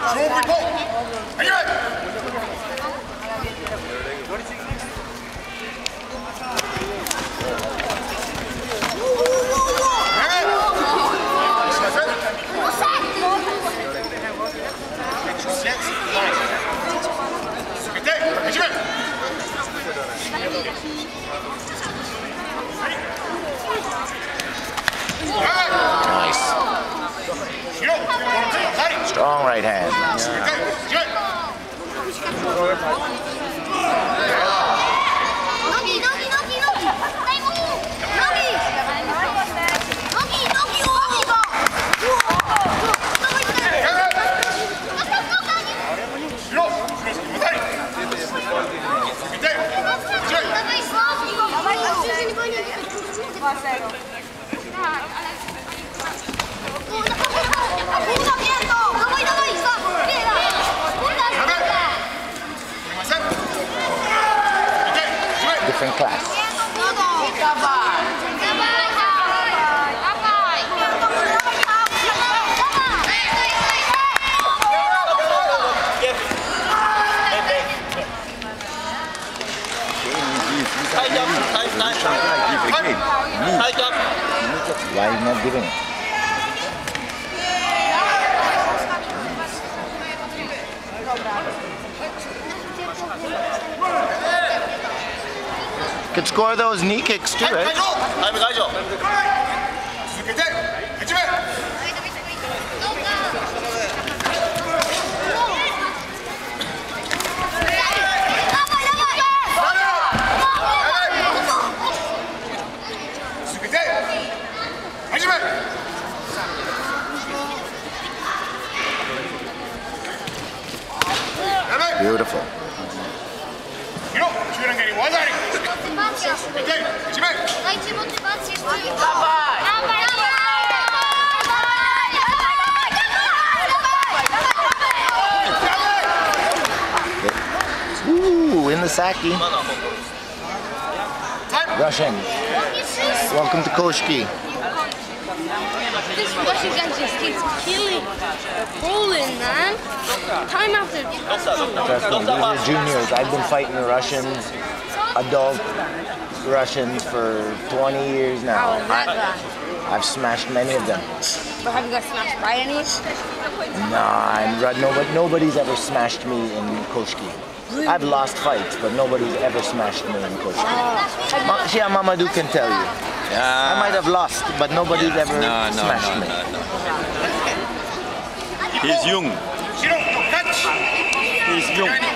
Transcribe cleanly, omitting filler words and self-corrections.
Nice. Strong right hand. Different class. Why are you not giving it? Could score those knee kicks too, right? Beautiful. Ooh, in the saki. Russian. Welcome to koshiki. This Russian guy just keeps killing, rolling, man. Time after time. Trust me, these are juniors. I've been fighting the Russians, adult Russians, for 20 years now. I've smashed many of them. But have you guys smashed by any? Nah, nobody's ever smashed me in koshiki. I've lost fights, but nobody's ever smashed me in koshiki. Shia Mamadou can tell you. I might have lost, but nobody's ever smashed me. He's young. He's young.